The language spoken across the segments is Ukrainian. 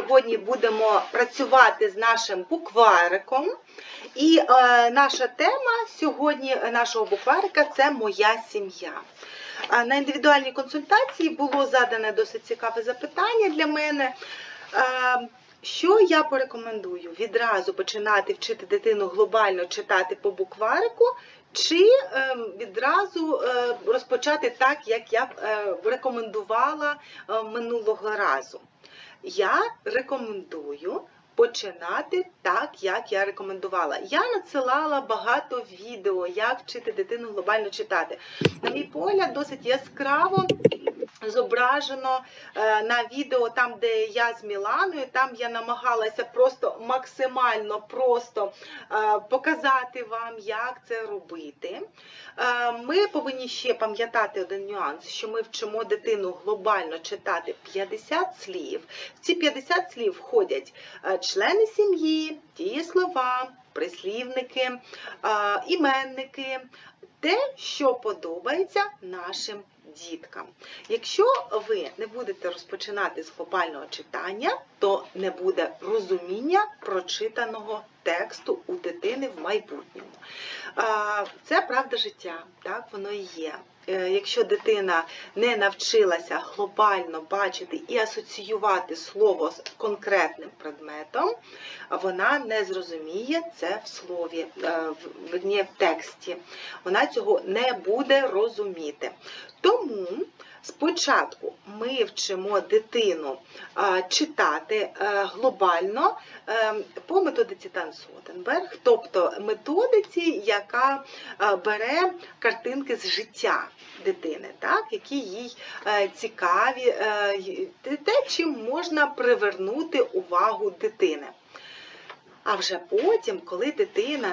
сьогодні будемо працювати з нашим буквариком. І наша тема сьогодні нашого букварика – це «Моя сім'я». На індивідуальній консультації було задане досить цікаве запитання для мене. Що я порекомендую? Відразу починати вчити дитину глобально читати по букварику, чи відразу розпочати так, як я рекомендувала минулого разу? Я рекомендую починати так, як я рекомендувала. Я надсилала багато відео, як вчити дитину глобально читати. На мій погляд, досить яскраво зображено на відео, там, де я з Міланою, там я намагалася просто максимально просто показати вам, як це робити. Ми повинні ще пам'ятати один нюанс, що ми вчимо дитину глобально читати 50 слів. В ці 50 слів входять члени сім'ї, дієслова, прислівники, іменники, те, що подобається нашим діткам. Якщо ви не будете розпочинати з глобального читання, то не буде розуміння прочитаного тексту у дитини в майбутньому. Це правда життя, так воно і є. Якщо дитина не навчилася глобально бачити і асоціювати слово з конкретним предметом, вона не зрозуміє це в слові, в тексті. Вона цього не буде розуміти. Тому спочатку ми вчимо дитину читати глобально по методиці Тан-Соденберг, тобто методиці, яка бере картинки з життя дитини, так, які їй цікаві, те, чим можна привернути увагу дитини. А вже потім, коли дитина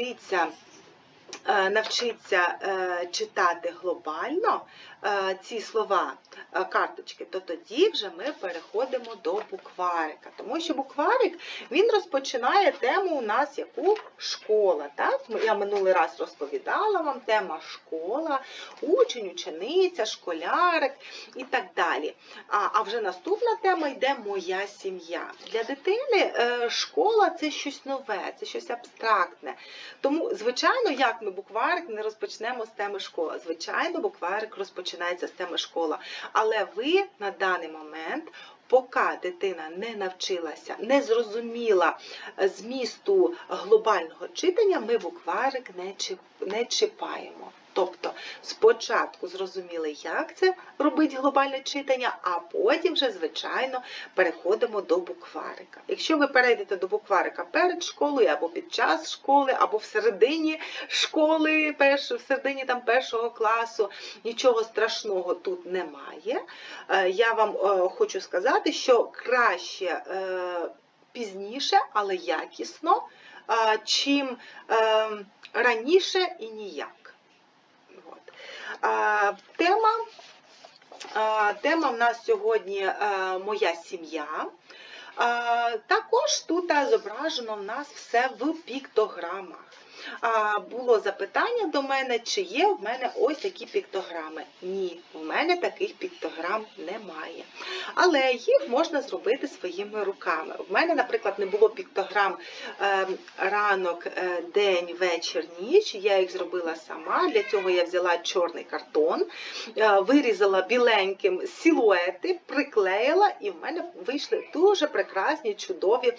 навчиться читати глобально ці слова, карточки, то тоді вже ми переходимо до букварика. Тому що букварик, він розпочинає тему у нас яку? Школа. Так? Я минулий раз розповідала вам, тема школа, учень, учениця, школярик і так далі. А вже наступна тема йде «Моя сім'я». Для дитини школа – це щось нове, це щось абстрактне. Тому, звичайно, як ми букварик не розпочнемо з теми школа? Звичайно, букварик розпочинається з теми школа. Але ви на даний момент, поки дитина не навчилася, не зрозуміла змісту глобального читання, ми букварик не чіпаємо. Тобто спочатку зрозуміли, як це робить глобальне читання, а потім вже, звичайно, переходимо до букварика. Якщо ви перейдете до букварика перед школою, або під час школи, або всередині школи, всередині там першого класу, нічого страшного тут немає. Я вам хочу сказати, що краще пізніше, але якісно, чим раніше і ніяк. Тема в нас сьогодні «Моя сім'я». Також тут зображено в нас все в піктограмах. Було запитання до мене, чи є в мене ось такі піктограми. Ні, в мене таких піктограм немає. Але їх можна зробити своїми руками. В мене, наприклад, не було піктограм ранок, день, вечір, ніч. Я їх зробила сама. Для цього я взяла чорний картон, вирізала біленьким силуети, приклеїла, і в мене вийшли дуже прекрасні, чудові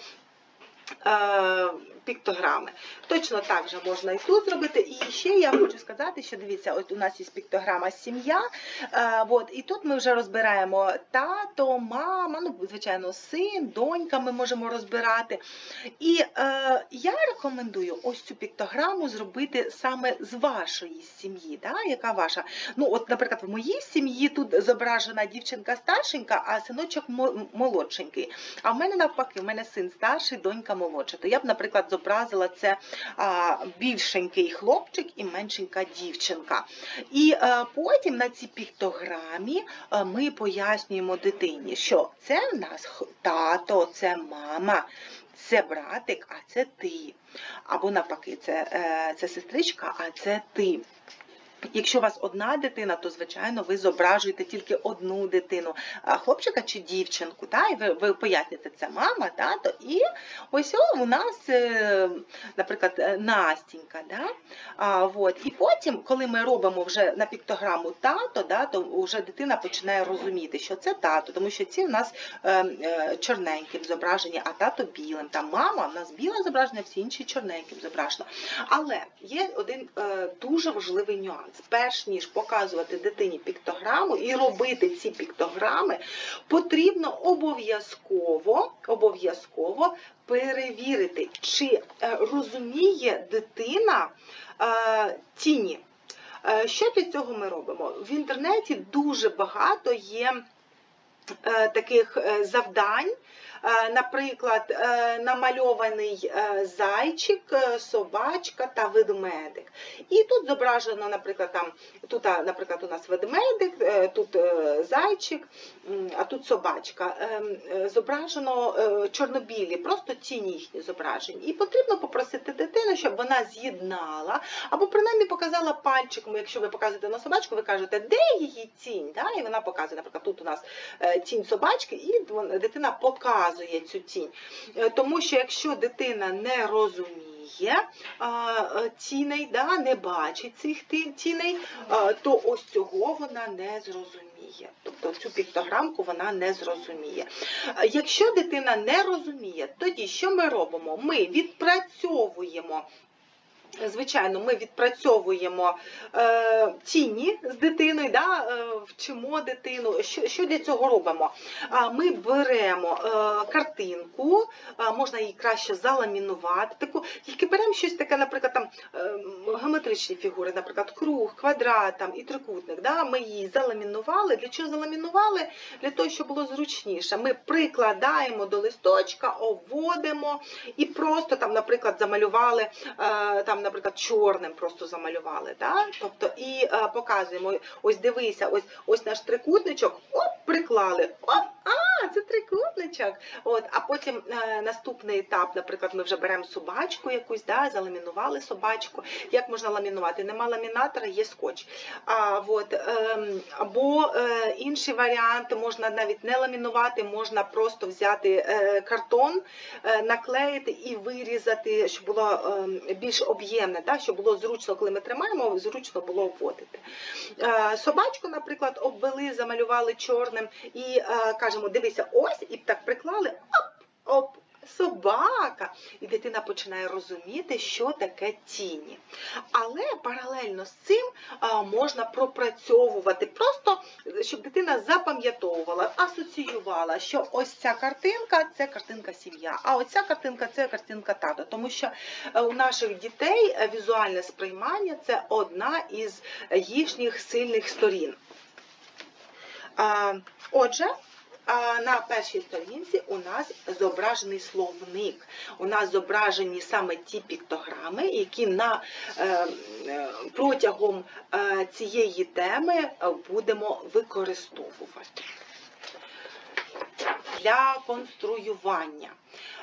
піктограми. Точно так же можна і тут зробити. І ще я хочу сказати, що дивіться, от у нас є піктограма «Сім'я», і тут ми вже розбираємо тато, мама, ну, звичайно, син, донька ми можемо розбирати. І я рекомендую ось цю піктограму зробити саме з вашої сім'ї, да? Яка ваша? Ну, от, наприклад, в моїй сім'ї тут зображена дівчинка старшенька, а синочок молодшенький. А в мене навпаки, в мене син старший, донька молодша. То я б, наприклад, зобразила це більшенький хлопчик і меншенька дівчинка. І потім на цій піктограмі ми пояснюємо дитині, що це в нас тато, це мама, це братик, а це ти. Або навпаки, це сестричка, а це ти. Якщо у вас одна дитина, то, звичайно, ви зображуєте тільки одну дитину, хлопчика чи дівчинку, і ви поясните, це мама, тато, і ось у нас, наприклад, Настінька. І потім, коли ми робимо вже на піктограму тато, то вже дитина починає розуміти, що це тато, тому що ці у нас чорненьким зображені, а тато білим. Там мама, у нас біле зображення, всі інші чорненьким зображено. Але є один дуже важливий нюанс. Перш ніж показувати дитині піктограму і робити ці піктограми, потрібно обов'язково перевірити, чи розуміє дитина тіні. Що для цього ми робимо? В інтернеті дуже багато є таких завдань. Наприклад, намальований зайчик, собачка та ведмедик. І тут зображено, наприклад, у нас ведмедик, тут зайчик, а тут собачка. Зображено чорнобілі, просто тіні їхні зображені. І потрібно попросити дитину, щоб вона з'єднала, або принаймні показала пальчиком. Якщо ви показуєте на собачку, ви кажете, де її тінь? І вона показує, наприклад, тут у нас тінь собачки, і дитина показує цю тінь. Тому що якщо дитина не розуміє тіней, не бачить цих тіней, то ось цього вона не зрозуміє. Тобто цю піктограмку вона не зрозуміє. Якщо дитина не розуміє, тоді що ми робимо? Ми відпрацьовуємо. Звичайно, ми відпрацьовуємо тіні з дитиною, вчимо дитину. Що для цього робимо? Ми беремо картинку, можна її краще заламінувати, тільки беремо щось таке, наприклад, там, геометричні фігури, наприклад, круг, квадрат і трикутник. Ми її заламінували. Для чого заламінували? Для того, щоб було зручніше. Ми прикладаємо до листочка, обводимо і просто, наприклад, замалювали, наприклад, чорним просто замалювали. Тобто, і показуємо, ось дивися, ось наш трикутничок, приклали, це трикутничок. А потім наступний етап, наприклад, ми вже беремо собачку якусь, заламінували собачку. Як можна ламінувати? Нема ламінатора, є скотч. Або інший варіант, можна навіть не ламінувати, можна просто взяти картон, наклеїти і вирізати, щоб було більш об'ємне, щоб було зручно, коли ми тримаємо, зручно було обводити. Собачку, наприклад, обвели, замалювали чорним і кажемо, дивися, ось, і так приклали, оп, собака. І дитина починає розуміти, що таке тіні. Але паралельно з цим можна пропрацьовувати, просто, щоб дитина запам'ятовувала, асоціювала, що ось ця картинка – це картинка сім'я, а оця картинка – це картинка тато. Тому що у наших дітей візуальне сприймання – це одна із їхніх сильних сторін. Отже, на першій сторінці у нас зображений словник. У нас зображені саме ті піктограми, які протягом цієї теми будемо використовувати для конструювання.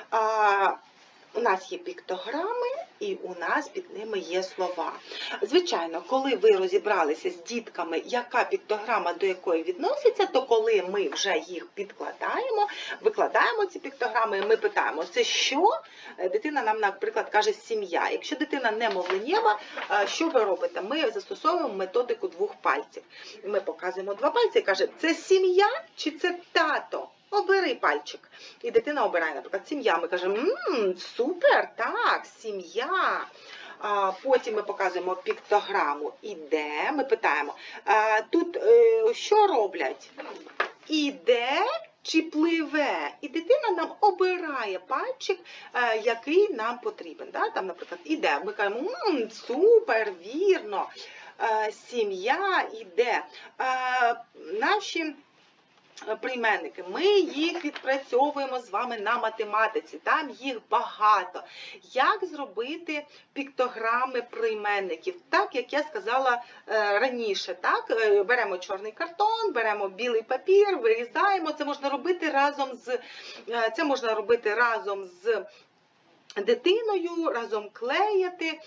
У нас є піктограми, і у нас під ними є слова. Звичайно, коли ви розібралися з дітками, яка піктограма до якої відноситься, то коли ми вже їх підкладаємо, викладаємо ці піктограми, ми питаємо, це що? Дитина нам, наприклад, каже сім'я. Якщо дитина не мовленнєва, що ви робите? Ми застосовуємо методику двох пальців. Ми показуємо два пальці і кажемо, це сім'я чи це тато? Обери пальчик. І дитина обирає, наприклад, сім'я. Ми кажемо, супер, так, сім'я. Потім ми показуємо піктограму іде, ми питаємо, тут що роблять? Іде чи пливе? І дитина нам обирає пальчик, який нам потрібен. Там, наприклад, іде. Ми кажемо, супер, вірно, сім'я іде. Наші прийменники. Ми їх відпрацьовуємо з вами на математиці, там їх багато. Як зробити піктограми прийменників? Так, як я сказала раніше, беремо чорний картон, беремо білий папір, вирізаємо. Це можна робити разом з дитиною, разом клеяти,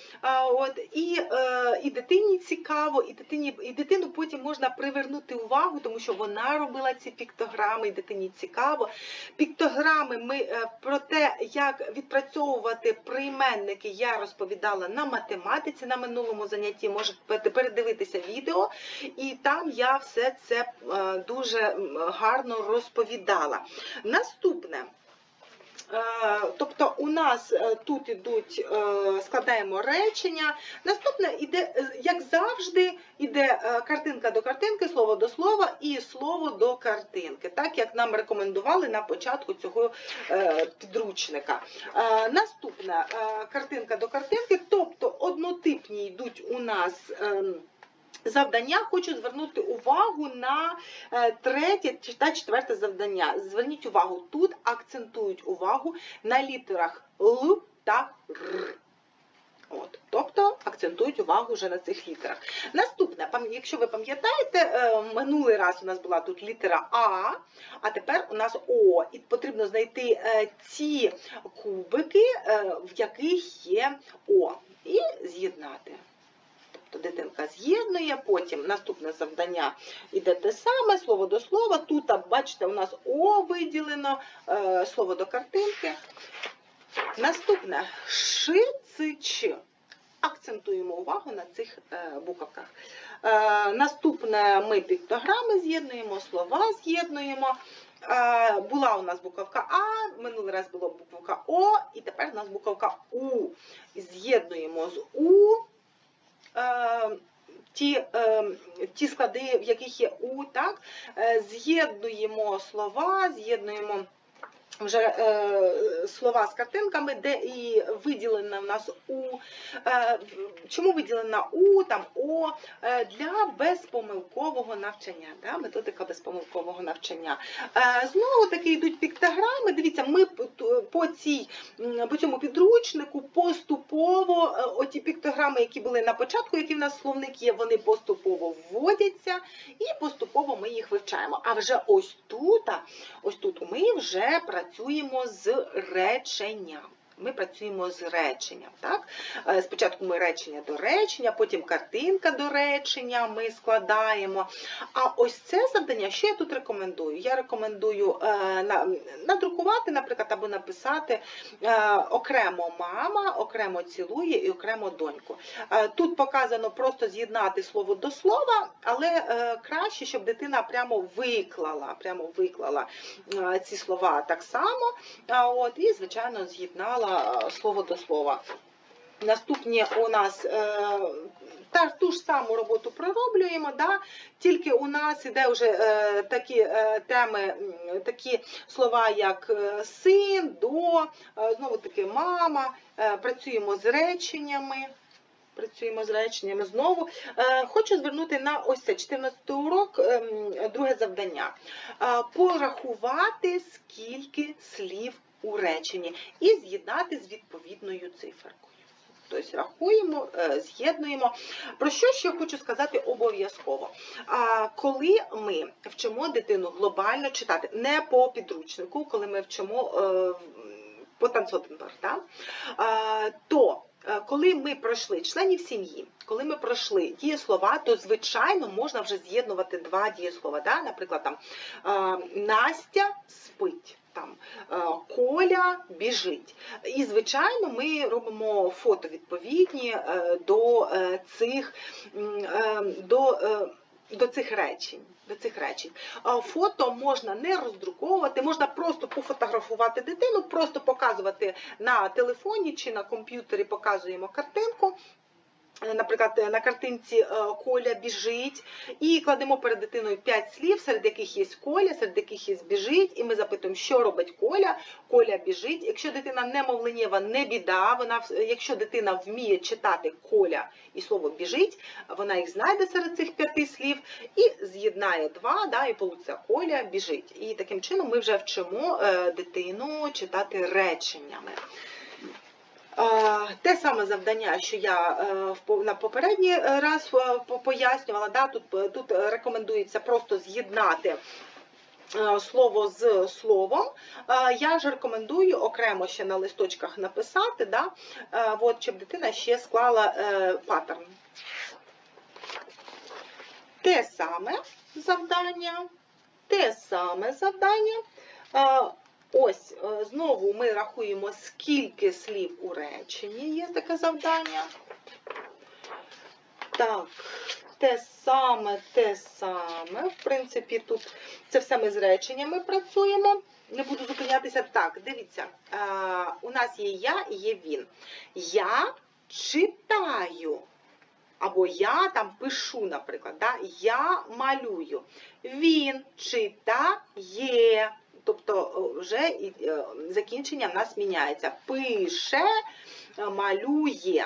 і дитині цікаво, і дитину потім можна привернути увагу, тому що вона робила ці піктограми, і дитині цікаво. Піктограми про те, як відпрацьовувати прийменники, я розповідала на математиці, на минулому занятті, можете передивитися відео, і там я все це дуже гарно розповідала. Наступне. Тобто у нас тут ідуть, складаємо речення. Наступне іде, як завжди, іде картинка до картинки, слово до слова і слово до картинки, так як нам рекомендували на початку цього підручника. Наступне картинка до картинки, тобто однотипні йдуть у нас завдання. Хочу звернути увагу на третє та четверте завдання. Зверніть увагу, тут акцентують увагу на літерах Л та Р. Тобто акцентують увагу вже на цих літерах. Наступне, якщо ви пам'ятаєте, минулий раз у нас була тут літера а тепер у нас О. І потрібно знайти ті кубики, в яких є О, і з'єднати. Тобто дитинка з'єднує, потім наступне завдання іде те саме, слово до слова. Тут, бачите, у нас О виділено, слово до картинки. Наступне Ш, Ц, Ч. Акцентуємо увагу на цих буковках. Наступне ми піктограми з'єднуємо, слова з'єднуємо. Була у нас буковка А, минулий раз була буковка О, і тепер у нас буковка У. З'єднуємо з У ті склади, в яких є У, так? З'єднуємо слова, з'єднуємо вже слова з картинками, де і виділена в нас У. Чому виділена У, там О? Для безпомилкового навчання, да? Методика безпомилкового навчання. Знову таки йдуть піктограми. Дивіться, ми по цьому підручнику поступово, оті піктограми, які були на початку, які в нас в словник є, вони поступово вводяться і поступово ми їх вивчаємо. А вже ось тут ми вже працюємо з реченням. Ми працюємо з реченням. Так? Спочатку ми речення до речення, потім картинка до речення ми складаємо. А ось це завдання, що я тут рекомендую? Я рекомендую надрукувати, наприклад, або написати окремо мама, окремо цілує і окремо доньку. Тут показано просто з'єднати слово до слова, але краще, щоб дитина прямо виклала ці слова так само, і, звичайно, з'єднала слово до слова. Наступні у нас ту ж саму роботу пророблюємо, да? Тільки у нас іде вже такі теми, такі слова, як син, до, знову таки мама, працюємо з реченнями. Знову. Хочу звернути на ось це 14-й урок, друге завдання. Порахувати, скільки слів у реченні і з'єднати з відповідною циферкою. Тобто рахуємо, з'єднуємо. Про що ще хочу сказати обов'язково? Коли ми вчимо дитину глобально читати, не по підручнику, коли ми вчимо по Танцотенберг, то коли ми пройшли членів сім'ї, коли ми пройшли дієслова, то, звичайно, можна вже з'єднувати два дієслова. Да? Наприклад, там Настя спить, там Коля біжить. І, звичайно, ми робимо фото відповідні до цих речень. Фото можна не роздруковувати, можна просто пофотографувати дитину, просто показувати на телефоні чи на комп'ютері, показуємо картинку. Наприклад, на картинці Коля біжить, і кладемо перед дитиною 5 слів, серед яких є Коля, серед яких є біжить, і ми запитуємо, що робить Коля. Коля біжить. Якщо дитина немовленєва, не біда, якщо дитина вміє читати Коля і слово біжить, вона їх знайде серед цих 5 слів і з'єднає 2, і получиться Коля біжить. І таким чином ми вже вчимо дитину читати реченнями. Те саме завдання, що я на попередній раз пояснювала, тут рекомендується просто з'єднати слово з словом, я ж рекомендую окремо ще на листочках написати, да, щоб дитина ще склала паттерн. Те саме завдання. Ось, знову ми рахуємо, скільки слів у реченні є таке завдання. Так, те саме. В принципі, тут це все ми з реченнями працюємо. Не буду зупинятися. Так, дивіться, у нас є я і є він. Я читаю. Або я там пишу, наприклад. Да? Я малюю. Він читає. Тобто вже закінчення в нас міняється. Пише, малює.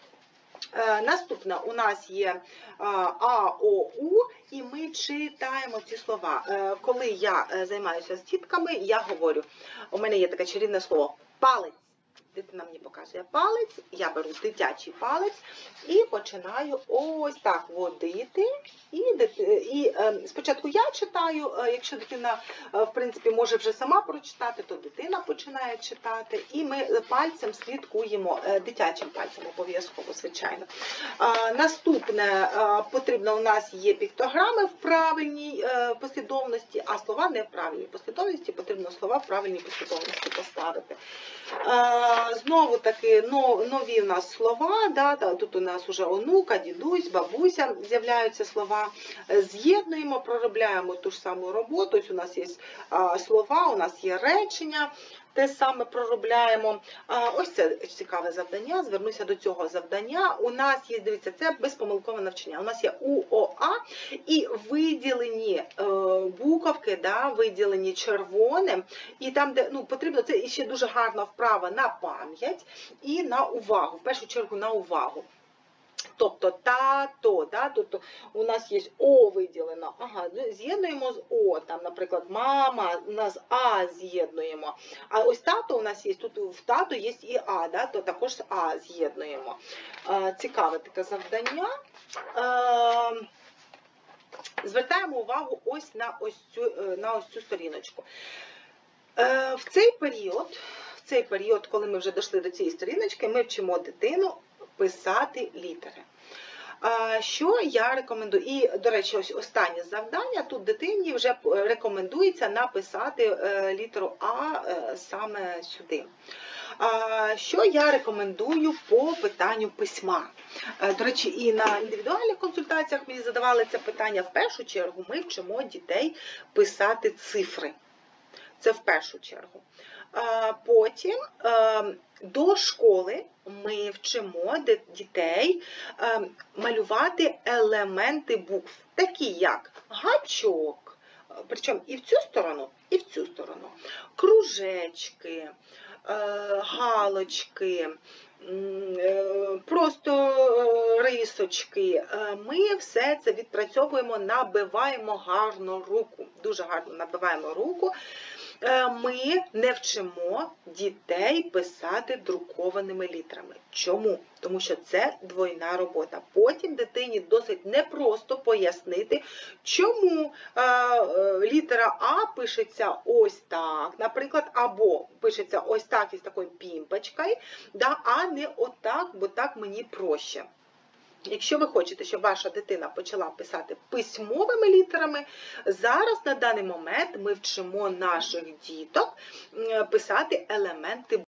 Наступне у нас є А, О, У, і ми читаємо ці слова. Коли я займаюся з дітками, я говорю, у мене є таке чарівне слово «палець». Дитина мені показує палець, я беру дитячий палець і починаю ось так водити. І спочатку я читаю, якщо дитина, в принципі, може вже сама прочитати, то дитина починає читати. І ми пальцем слідкуємо, дитячим пальцем обов'язково, звичайно. Наступне, потрібно, у нас є піктограми в правильній послідовності, а слова не в правильній послідовності, потрібно слова в правильній послідовності поставити. Знову таки нові у нас слова, да, тут у нас вже онука, дідусь, бабуся з'являються слова. З'єднуємо, проробляємо ту ж саму роботу. Ось у нас є слова, у нас є речення, те саме проробляємо. Ось це цікаве завдання, звернуся до цього завдання. У нас є, дивіться, це безпомилкове навчання. У нас є УОА і виділені буковки, да, виділені червоним. І там, де потрібно, це ще дуже гарна вправа на пам'ять і на увагу, в першу чергу на увагу. Тобто тато, да, тобто у нас є О виділено, ага, з'єднуємо з О, там, наприклад, мама, у нас А з'єднуємо. А ось тато у нас є, тут в тато є і А, да, то також А з'єднуємо. Цікаве таке завдання. Звертаємо увагу ось на ось цю сторіночку. В цей період, коли ми вже дійшли до цієї сторіночки, ми вчимо дитину писати літери. Що я рекомендую? І, до речі, ось останнє завдання. Тут дитині вже рекомендується написати літеру А саме сюди. Що я рекомендую по питанню письма? До речі, і на індивідуальних консультаціях мені задавали це питання. В першу чергу ми вчимо дітей писати цифри. Це в першу чергу. Потім до школи ми вчимо дітей малювати елементи букв, такі як гачок, причому і в цю сторону, і в цю сторону, кружечки, галочки, просто рисочки. Ми все це відпрацьовуємо, набиваємо гарно руку, дуже гарно набиваємо руку. Ми не вчимо дітей писати друкованими літерами. Чому? Тому що це двойна робота. Потім дитині досить непросто пояснити, чому літера А пишеться ось так, наприклад, або пишеться ось так із такою пімпочкою, да, а не отак, бо так мені проще. Якщо ви хочете, щоб ваша дитина почала писати письмовими літерами, зараз на даний момент ми вчимо наших діток писати елементи